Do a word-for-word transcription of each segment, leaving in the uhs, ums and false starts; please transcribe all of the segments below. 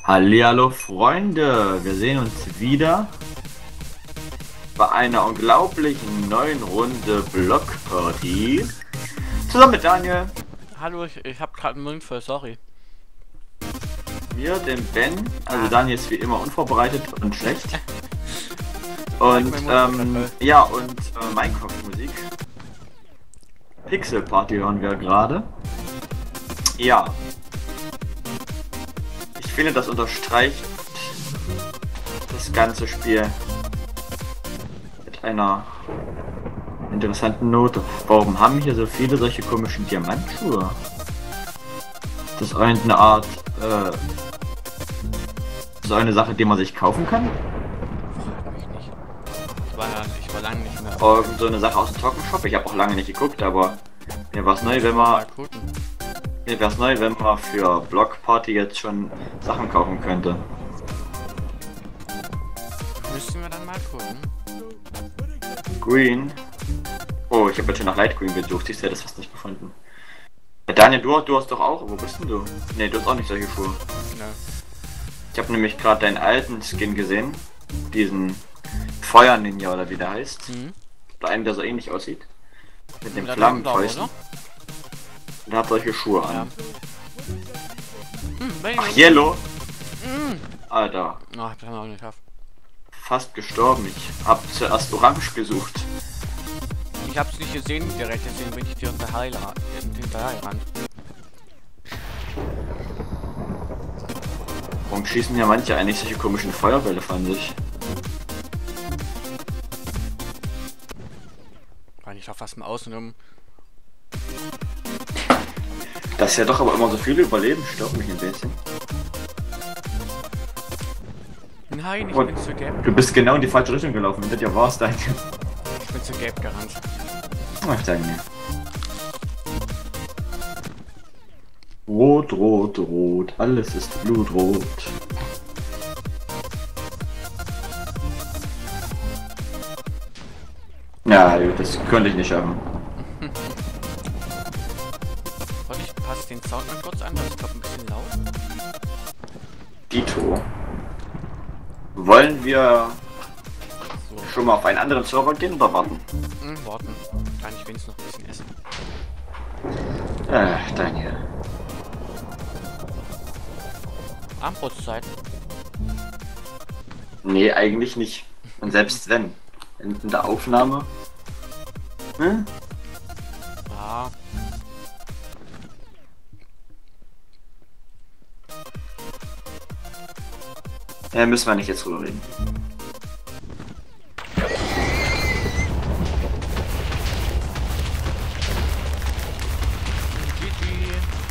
Hallihallo Freunde, wir sehen uns wieder bei einer unglaublichen neuen Runde Block Party. Zusammen mit Daniel. Hallo, ich, ich habe gerade einen Mund voll, sorry. Mir, dem Ben, also Daniel ist wie immer unvorbereitet und schlecht. Und ähm, ja, und äh, Minecraft-Musik. Pixel Party hören wir gerade. Ja. Ich finde, das unterstreicht das ganze Spiel mit einer interessanten Note. Warum haben hier so viele solche komischen Diamantschuhe? Das ist eine Art, äh, so eine Sache, die man sich kaufen kann? Frag mich nicht. Ich war, ich war lange nicht mehr. Oh, so eine Sache aus dem Token-Shop. Ich habe auch lange nicht geguckt, aber mir war es neu, wenn man mir wäre es neu, wenn man für Block Party jetzt schon Sachen kaufen könnte. Müssen wir dann mal gucken. Green. Oh, ich habe jetzt schon nach Light Green gesucht. Ich sehe das fast nicht gefunden. Ja, Daniel, du, du hast doch auch. Wo bist denn du? Ne, du hast auch nicht solche Schuhe. Ja. Ich habe nämlich gerade deinen alten Skin gesehen. Diesen Feuer Ninja oder wie der heißt. Mhm. Oder einen, der so ähnlich aussieht. Mit dem Ja, Flammenfäusten. Und er hat solche Schuhe Ja. an. Hm, Ach, Yellow. Mhm. Alter. Oh, ich hab das auch nicht geschafft. Fast gestorben. Ich hab zuerst Orange gesucht. Ich hab's nicht gesehen direkt, deswegen bin ich dir hinterher gerannt. Warum schießen ja manche eigentlich solche komischen Feuerbälle von sich? War ich doch fast mal außen um. Das ist ja doch aber immer so viele Überleben, stört mich ein bisschen. Nein, ich Und bin zu gelb. du bist genau in die falsche Richtung gelaufen, hinter dir war's dein. Ich bin zu gelb gerannt. Ach, Daniel. Rot, rot, rot, alles ist blutrot. Ja, das könnte ich nicht schaffen. Warte, ich passe den Sound mal kurz an, das ist glaub ein bisschen laut. Dito. Wollen wir So, schon mal auf einen anderen Server gehen oder warten? hm, warten. Kann ich wenigstens noch ein bisschen essen. Ach, Daniel. Abendbrotzeit. Nee, eigentlich nicht. Und selbst wenn. In, in der Aufnahme. Hm? Ja. Ja, müssen wir nicht jetzt drüber reden. G G.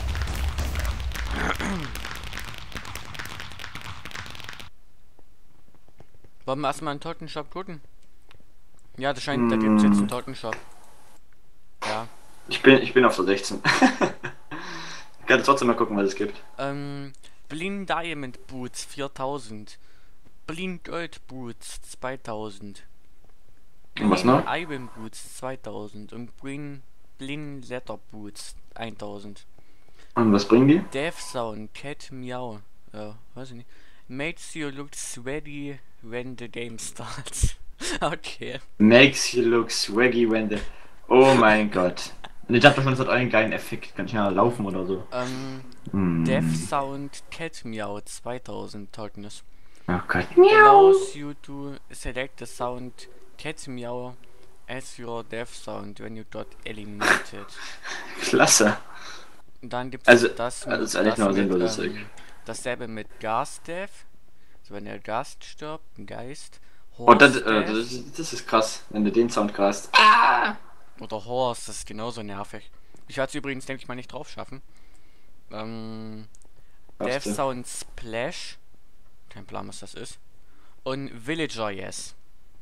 Wollen wir erstmal einen Token Shop gucken? Ja, das scheint, da gibt es jetzt einen Token Shop. Ja. Ich bin, ich bin auf der sechzehn. Ich kann trotzdem mal gucken, was es gibt. Ähm, Blind Diamond Boots viertausend. Blind Gold Boots zweitausend. Und was noch? Iron Boots zweitausend. Und Green Blind Leather Boots eintausend. Und was bringen die? Death Sound Cat Meow. Ja, weiß ich nicht. Makes you look sweaty when the game starts. Okay. Makes you look swaggy when the... Oh mein Gott. Und ich dachte schon, es hat einen geilen Effekt. Kann ich ja laufen oder so. Ähm, Hm. Death Sound Cat Meow zweitausend Tokens. Oh Gott. Allows you to select the sound Cat Meow as your death sound when you got eliminated. Klasse. Und dann gibt es Also, das, also ist eigentlich nur mit, sinnloses ähm, Zeug. dasselbe mit Gas Death. So, wenn der Gast stirbt, ein Geist. Oh, das, Horse äh, Death das, das ist krass, wenn du den Sound hast. oder Horse, das ist genauso nervig. Ich werde es übrigens, denke ich mal, nicht drauf schaffen. Ähm, Death Schaffst du. Sound Splash. Kein Plan, was das ist. Und Villager Yes.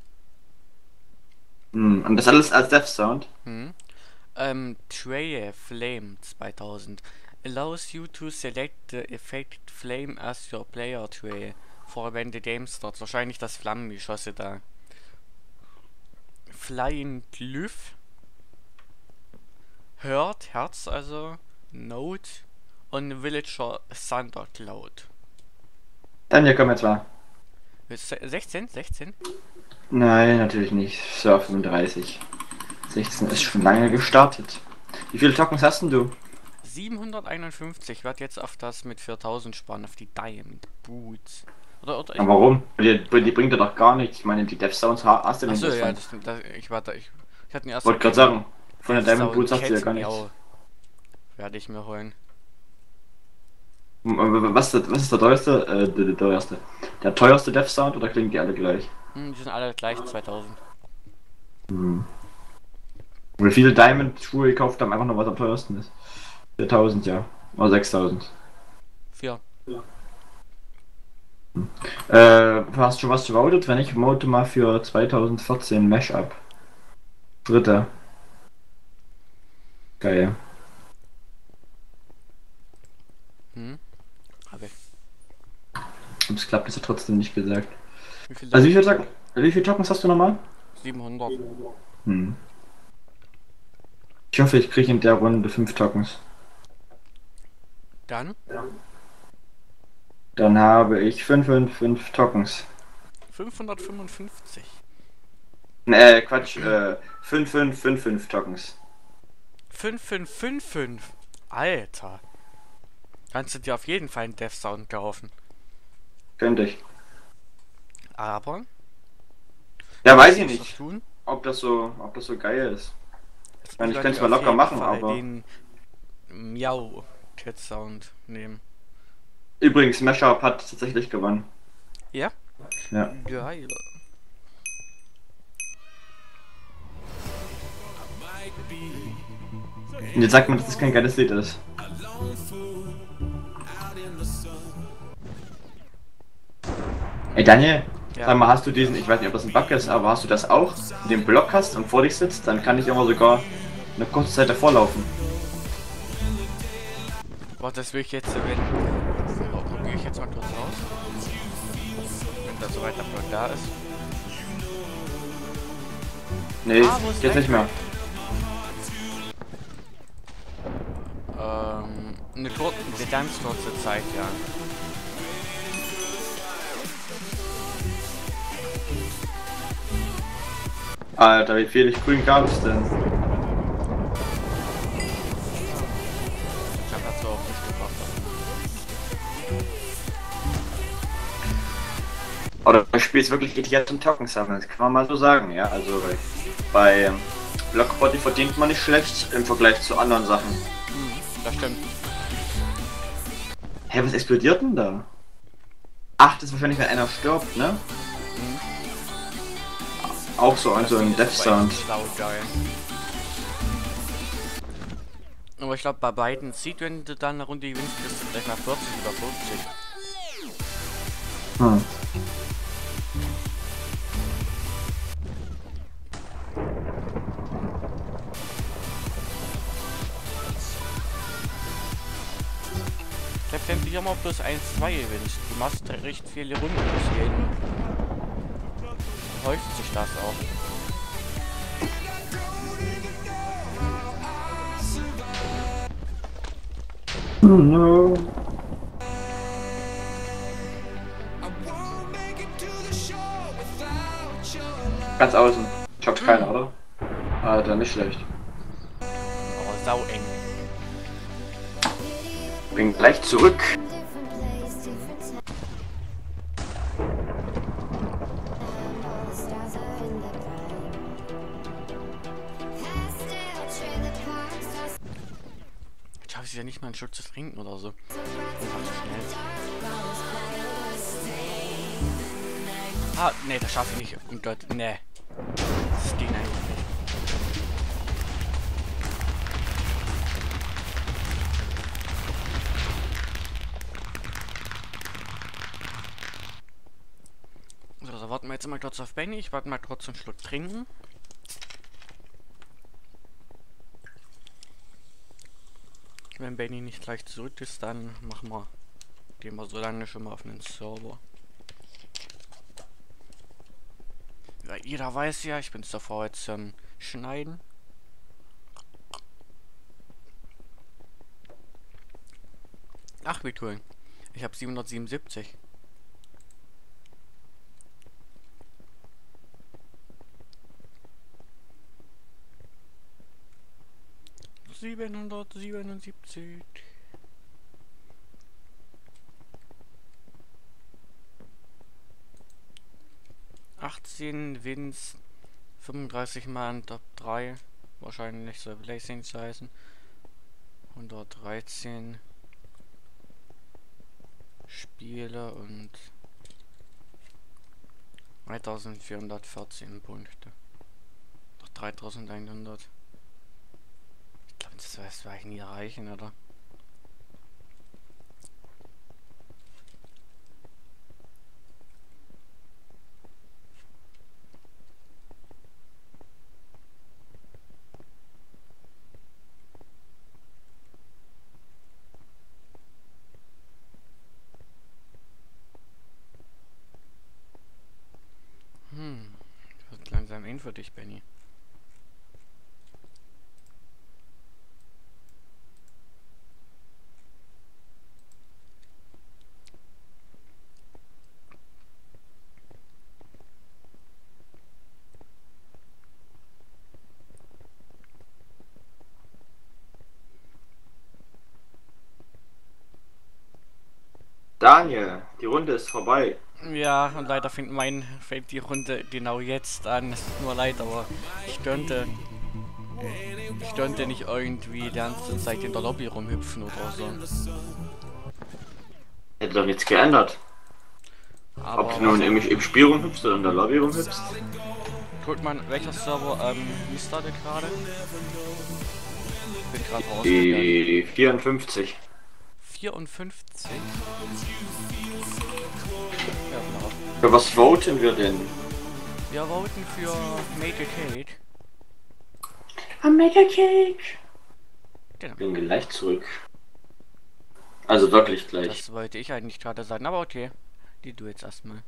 Hm. Und das alles als Death Sound? Hm. Ähm, Trey Flame zweitausend. Allows you to select the effect Flame as your player tray for when the game starts. Wahrscheinlich das Flammengeschosse da. Flying Glyph. Hört, Herz also. Note. Und Villager Thundercloud. Dann hier kommen wir zwar. sechzehn? sechzehn? Nein, natürlich nicht. Surf fünfunddreißig. sechzehn ist schon lange gestartet. Wie viele Tokens hast denn du? siebenhunderteinundfünfzig. Ich werde jetzt auf das mit viertausend sparen, auf die Diamond Boots. Oder, oder ich. Aber warum? Die, die bringt dir doch gar nichts. Ich meine, die Death Sounds ha- hast du Achso, nicht ja, von. das, das ich warte, ich, ich hatte erst Wollte gerade den sagen, von der Death Diamond Sound Boots hast du ja Cat gar nichts. Miau. Werde ich mir holen. Was, ist der- was ist der teuerste? Äh, der, der teuerste. Der teuerste Death Sound oder klingen die alle gleich? Hm, die sind alle gleich zweitausend. Hm. Wie viele Diamond-Schuhe gekauft haben, einfach nur was am teuersten ist. viertausend, ja. Oder sechstausend. vier. Äh, hast du schon was gewotet? Wenn ich vote mal für zweitausendvierzehn Mashup. Dritte. Geil. Hm? Hab ich. Und es klappt jetzt ja trotzdem nicht gesagt. Wie viel Also wie denn? viel, Tok- wie viel Tokens hast du nochmal? siebenhundert. Hm. Ich hoffe, ich kriege in der Runde fünf Tokens. Dann Dann habe ich fünf fünf fünf Tokens. fünfhundertfünfundfünfzig. Ne, äh, Quatsch, äh, fünf fünf fünf fünf Tokens. fünf fünf fünf fünf. Alter. Kannst du dir auf jeden Fall einen Death Sound kaufen. Könnte ich. Aber. Ja, weiß ich was nicht, tun? ob das so, ob das so geil ist. Ich meine, ich Sollte könnte es mal auf locker jeden machen, Fall aber. den Miau Cat Sound nehmen. Übrigens, Mashup hat tatsächlich gewonnen. Ja? Ja. Geil. Und jetzt sagt man, dass das kein geiles Lied ist. Ey Daniel, Ja. sag mal, hast du diesen, ich weiß nicht, ob das ein Bug ist, aber hast du das auch, wenn du den Block hast und vor dich sitzt, dann kann ich immer sogar eine kurze Zeit davor laufen. Boah, das will ich jetzt, wenn. Oh, probiere ich jetzt mal kurz raus. Wenn da soweit der Block da ist. Nee, Ah, wo ist jetzt nicht mehr. Ähm, eine, kur eine ganz kurze Zeit, ja. Alter, wie viel ich grün gab es denn? Ich hab dazu auch nicht gebracht. Oder das Spiel ist wirklich ideal zum Token sammeln, das kann man mal so sagen, ja. Also bei Blockbody verdient man nicht schlecht im Vergleich zu anderen Sachen. Hm, das stimmt. Hä, was explodiert denn da? Ach, das ist wahrscheinlich, wenn einer stirbt, ne? Hm. Auch so ein, so ein Death Das war Sound. echt saugeil. Aber ich glaube, bei beiden sieht, wenn du dann eine Runde gewinnst, bist du gleich nach vierzig oder fünfzig. Hm. Selbst wenn du hier mal plus eins zwei gewinnst, du machst recht viele Runden bis jeden. Häuft sich das auch. Oh no. Ganz außen. Schockt keiner, oder? Alter, nicht schlecht. Aber sau eng. Bin gleich zurück. Ich habe es ja nicht mal einen Schluck zu trinken oder so. Einfach zu schnell. Ah, nee, das schaffe ich nicht. Oh Gott, nee. Das ging eigentlich nicht. So, da warten wir jetzt mal kurz auf Benny. Ich warte mal kurz einen Schluck trinken. Wenn Benny nicht gleich zurück ist, dann machen wir, gehen wir so lange schon mal auf den Server. Ja, jeder weiß ja, ich bin es davor jetzt ähm, schneiden. Ach, wie cool. Ich habe siebenhundertsiebenundsiebzig. siebenhundertsiebenundsiebzig. achtzehn Wins, fünfunddreißig Mal in Top drei, wahrscheinlich so Blazings heißen. hundertdreizehn Spiele und dreitausendvierhundertvierzehn Punkte. Doch dreitausendeinhundert. Ich glaube, das werde ich nie erreichen, oder? Hm, das wird langsam eng für dich, Benny. Daniel, die Runde ist vorbei. Ja, und leider fängt mein fängt die Runde genau jetzt an. Es tut mir leid, aber ich könnte ich könnte nicht irgendwie die ganze Zeit in der Lobby rumhüpfen oder so. Hätte doch nichts geändert. Aber Ob du nun im, im Spiel rumhüpfst oder in der Lobby rumhüpfst. guck mal, welcher Server ähm, restartet gerade? Ich bin gerade rausgegangen. Die vierundfünfzig. vierundfünfzig? Ja, genau. Für was voten wir denn? Wir voten für Make a Cake. I make a cake. Genau. Bin gleich zurück. Also wirklich gleich. Das wollte ich eigentlich gerade sagen, aber okay. Die du jetzt erstmal.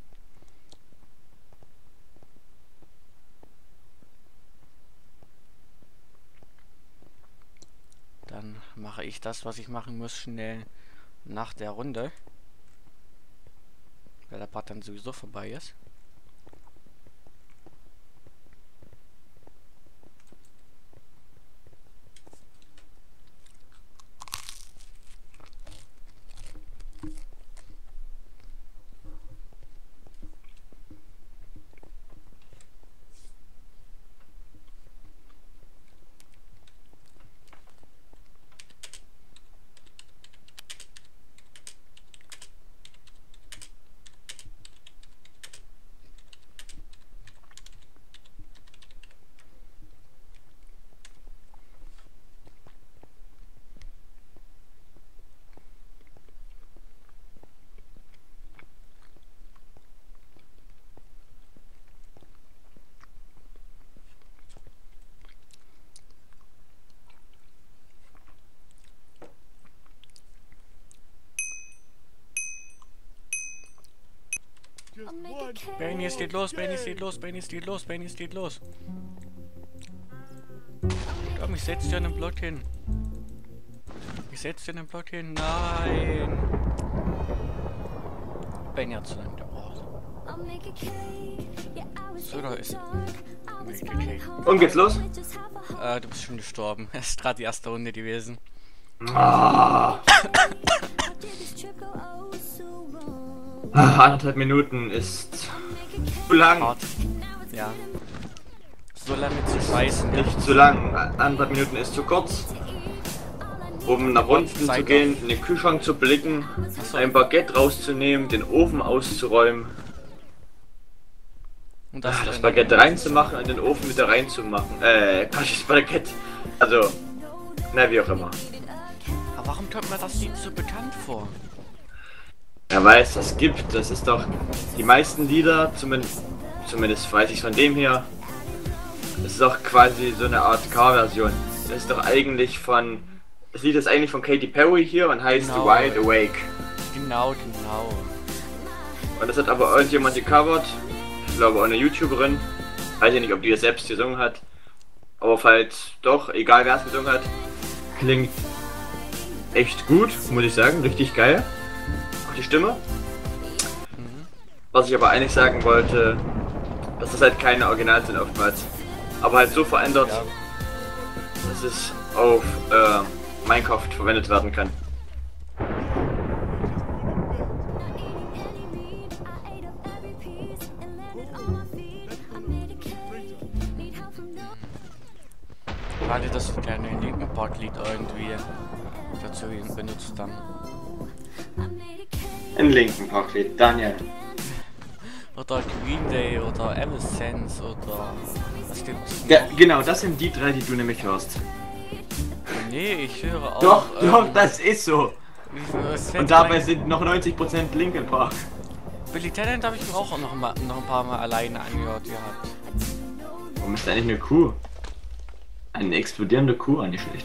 Dann mache ich das, was ich machen muss, schnell nach der Runde. Weil der Part dann sowieso vorbei ist. Benny, es geht los, Benny, es geht los, Benny, es geht los, Benny, es geht los. Komm, ich setz dir einen Block hin. Ich setz dir einen Block hin. Nein. Benny hat zu lange gebraucht. So, da ist Make a Cake. Und geht's los? Äh, du bist schon gestorben. Es ist gerade die erste Runde gewesen. Ah. Ah, anderthalb Minuten ist zu lang. Hart. Ja. So lange zu scheißen. Ja. Nicht zu lang. Anderthalb Minuten ist zu kurz. Um nach unten zu gehen, in den Kühlschrank zu blicken, So. ein Baguette rauszunehmen, den Ofen auszuräumen, Und das, das das Baguette reinzumachen und den Ofen wieder reinzumachen. Äh, Quatsch, das Baguette. Also, na wie auch immer. Aber warum kommt mir das Lied so bekannt vor? Wer weiß, das gibt. Das ist doch die meisten Lieder, zumindest, zumindest weiß ich von dem her. Das ist doch quasi so eine Art Cover-Version. Das ist doch eigentlich von. Das Lied ist eigentlich von Katy Perry hier und heißt Genau. Wide Awake. Genau, genau. Und das hat aber irgendjemand gecovert. Ich glaube auch eine YouTuberin. Weiß ich nicht, ob die das selbst gesungen hat. Aber falls doch, egal wer es gesungen hat, klingt echt gut, muss ich sagen. Richtig geil. Auch die Stimme. Mhm. Was ich aber eigentlich sagen wollte, dass das halt keine Original sind oftmals. Aber halt so verändert, Ja. dass es auf äh, Minecraft verwendet werden kann. Warte, das kleine Linken Part-Lied irgendwie dazu benutzt dann. Ein linken Parklied, Daniel. Oder Green Day oder Evanescence oder was gibt's noch? Ja, genau, das sind die drei, die du nämlich hörst. Nee, ich höre auch. Doch, ähm, doch, das ist so. was fällt Und mir dabei ein? sind noch neunzig Prozent Linkin Park. Billy Talent habe ich mir auch noch, mal, noch ein paar Mal alleine angehört gehabt. Warum ist da eigentlich eine Kuh? Eine explodierende Kuh, nicht schlecht.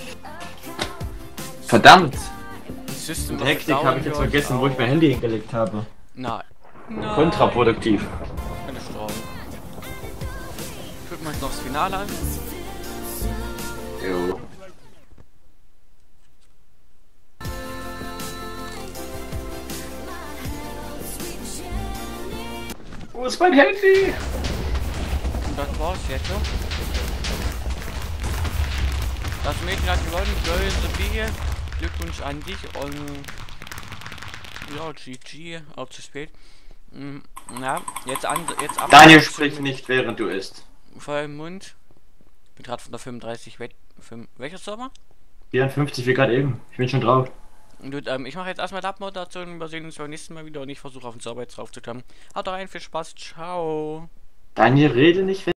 Verdammt! System In of Hektik Down habe ich jetzt höre vergessen, wo ich auch. mein Handy hingelegt habe. Nein. Nein. Kontraproduktiv. Eine Straube. Gucken wir uns noch das Finale an. Jo. Wo ist mein Handy? Und das war's jetzt. Ne? Das Mädchen hat gewonnen, böse Biege. Glückwunsch an dich und ja, G G, auch zu spät. Mm, ja, jetzt an, jetzt ab. Daniel spricht nicht, während du isst. Voll im Mund. Bin gerade von der fünfunddreißig weg. fünf, welcher Server? vierundfünfzig wie gerade eben. Ich bin schon drauf. Gut, ähm, ich mache jetzt erstmal die Abmoderation. Wir sehen uns beim nächsten Mal wieder und ich versuche auf den Server jetzt drauf zu kommen. Haut rein, viel Spaß, ciao. Daniel, rede nicht, wenn